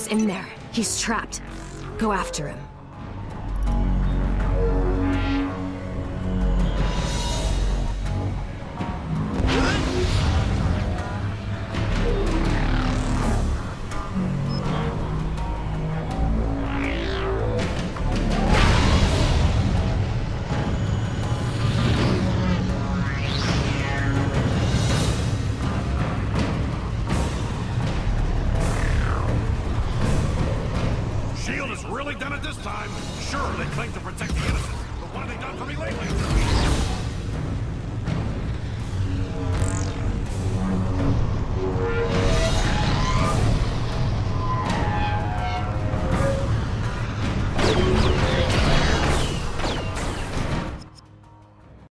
in there. He's trapped. Go after him. Shield has really done it this time. Sure, they claim to protect the innocent, but what have they done for me lately?